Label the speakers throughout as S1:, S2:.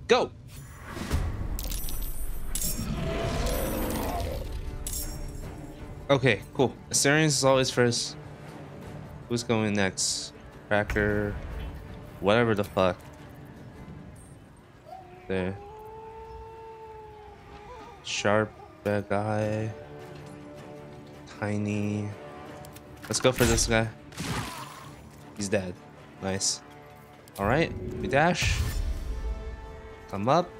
S1: Go. Okay, cool. Assyrians is always first. Who's going next? Cracker. Whatever the fuck. There. Sharp bad guy. Tiny. Let's go for this guy. He's dead. Nice. Alright, we dash. Come up.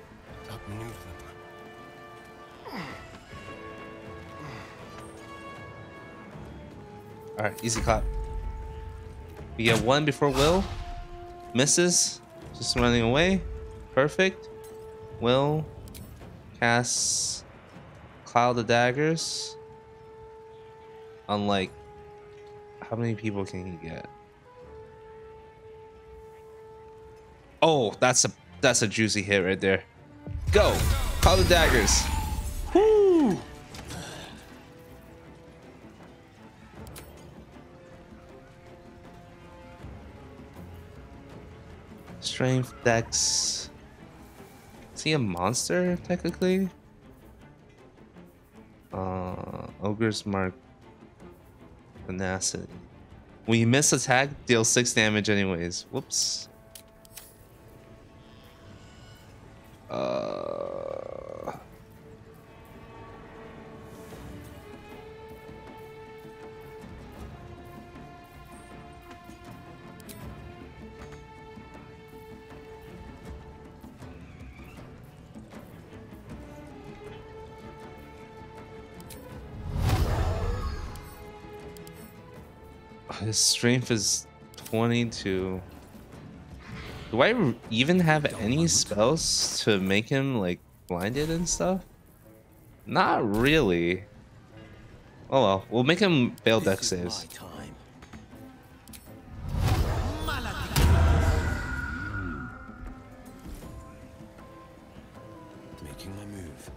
S1: Alright, easy clap. We get one before Will. Misses. Just running away. Perfect. Will casts Cloud of Daggers. Unlike, how many people can he get? Oh, that's a juicy hit right there. Go! Cloud of Daggers. Woo! Strength, Dex. Is he a monster technically? Ogres mark tenacity. When you miss attack, deal 6 damage anyways. Whoops. His strength is 22. Do I even have any spells to make him like blinded and stuff? Not really. Oh well, we'll make him fail dex saves.
S2: Making my move.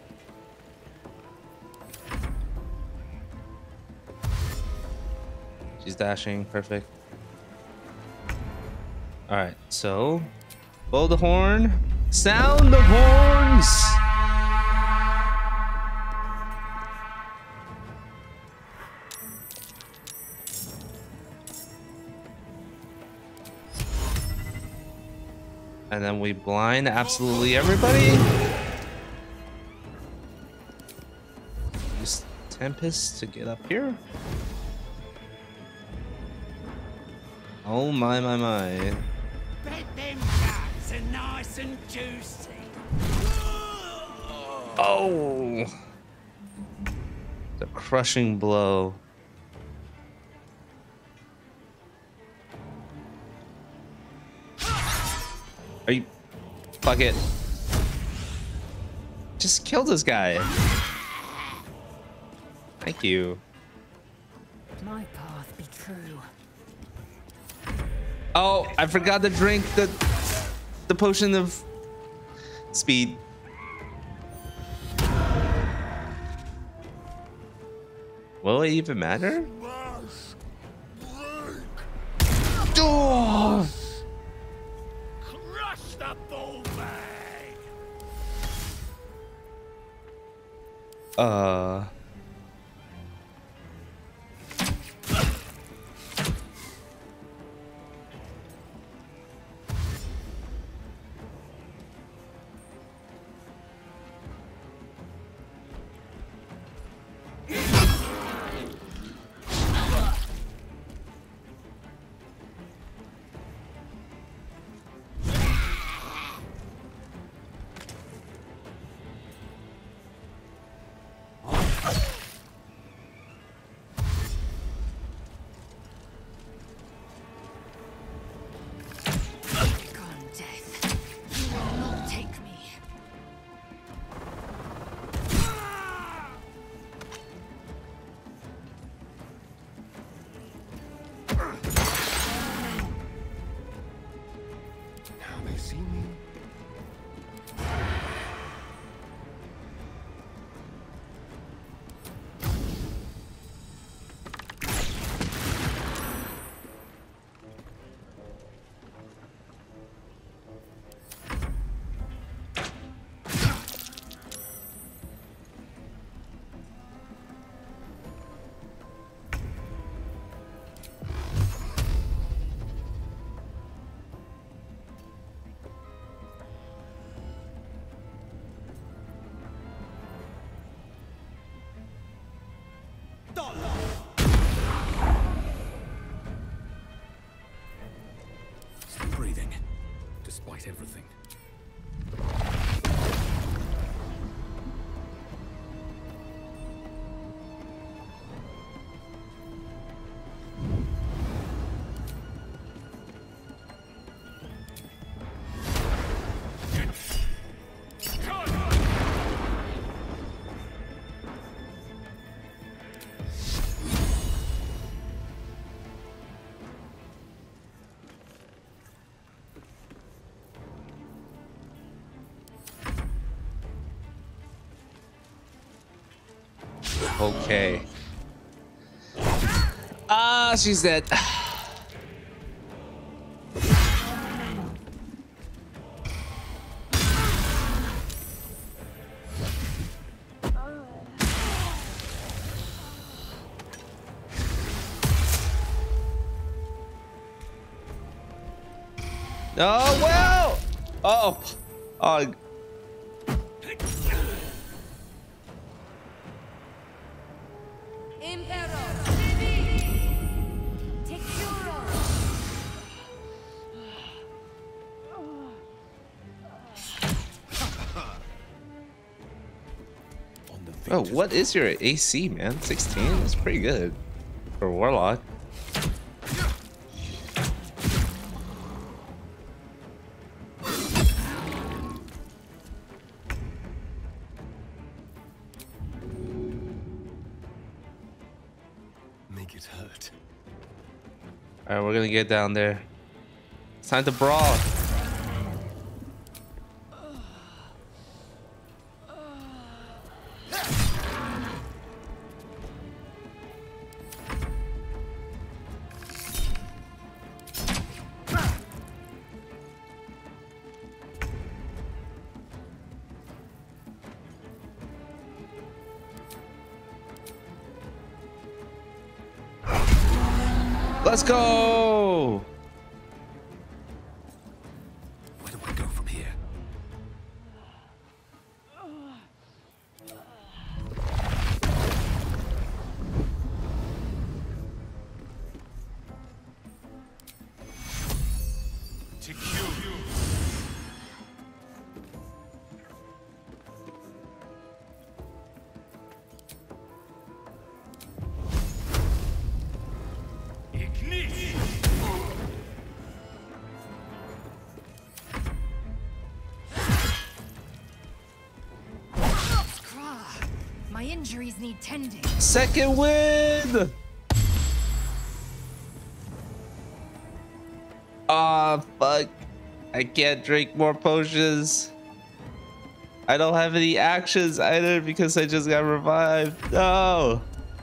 S1: She's dashing, perfect. Alright, so blow the horn. Sound the horns! And then we blind absolutely everybody. Use Tempest to get up here. Oh my.
S3: Bet them cats are nice and juicy.
S1: Oh! The crushing blow. Are you... Fuck it. Just kill this guy. Thank you.
S4: My path be true.
S1: Oh, I forgot to drink the potion of speed. Will it even matter? Oh!
S3: Crush the bull bag.
S2: everything.
S1: Okay. Ah, she's dead. Oh well. Oh. Oh. Oh, what is your AC, man? 16? That's pretty good for Warlock.
S2: Make it hurt.
S1: Alright, we're gonna get down there. It's time to brawl. Let's go!
S2: Where do I go from here? To kill you.
S4: My injuries need tending.
S1: Second win! Ah, fuck. I can't drink more potions. I don't have any actions either because I just got revived. No!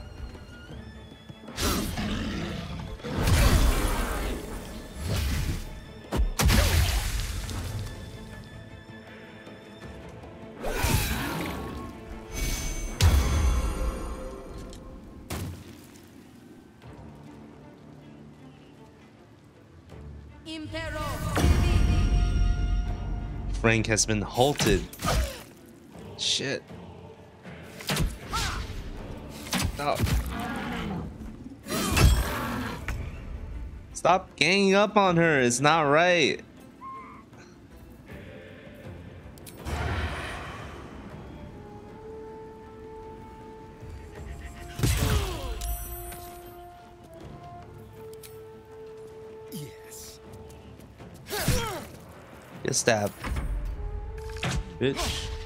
S1: Frank has been halted. Shit. No. Stop ganging up on her. It's not right.
S2: Yes.
S1: Get stabbed. Bitch.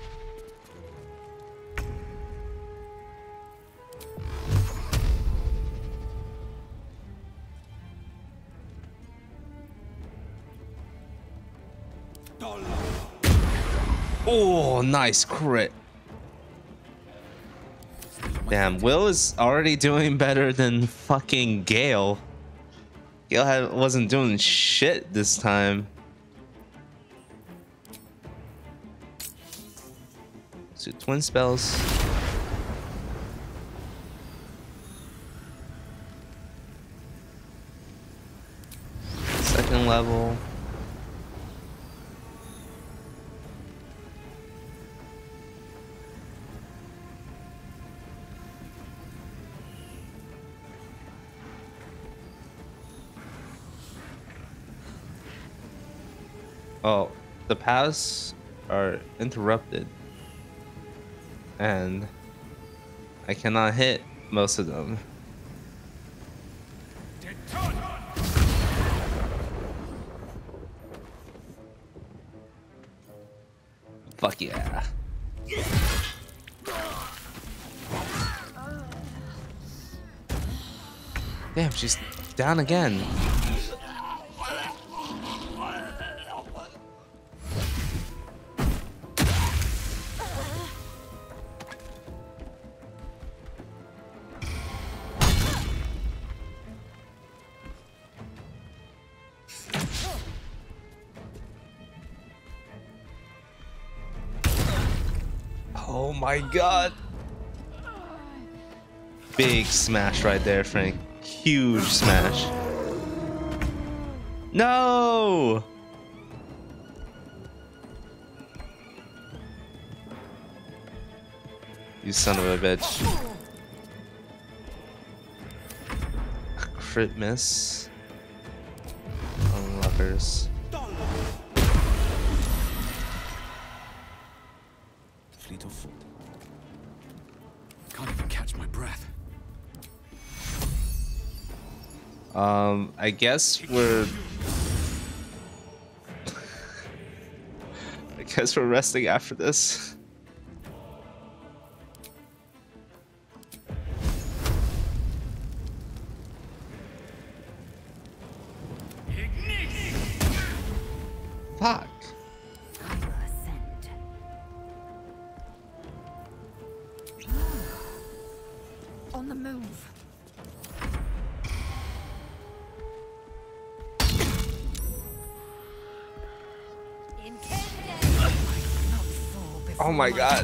S1: Oh, nice crit. Damn, Will is already doing better than fucking Gale. Gale wasn't doing shit this time. So twin spells. Second level. Oh, the paths are interrupted, and I cannot hit most of them. Fuck yeah. Damn, she's down again. Oh my god. Big smash right there, Frank. Huge smash. No! You son of a bitch. A crit miss. Unlockers.
S2: Fleet of foot. Can't even catch my breath.
S1: I guess we're I guess we're resting after this. Fuck.
S4: I will ascend. On the move.
S1: Oh my god.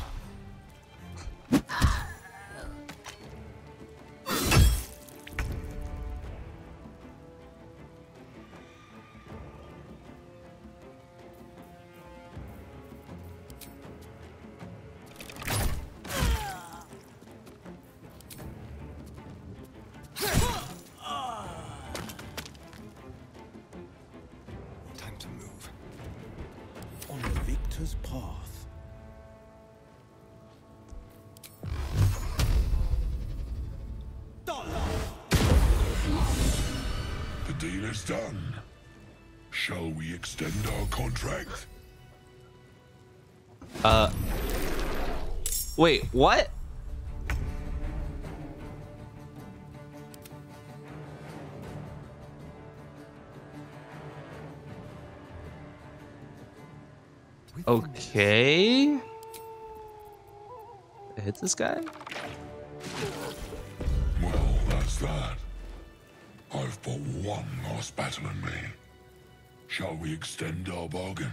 S2: Time to move. On the victor's path.
S5: The deal is done. Shall we extend our contract?
S1: Wait, what? Okay. I hit this guy?
S5: Well, that's that. I've fought one last battle in me. Shall we extend our bargain?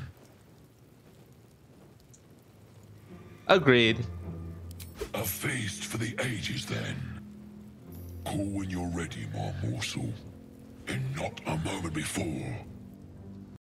S1: Agreed.
S5: A feast for the ages, then. Call when you're ready, my morsel. And not a moment before.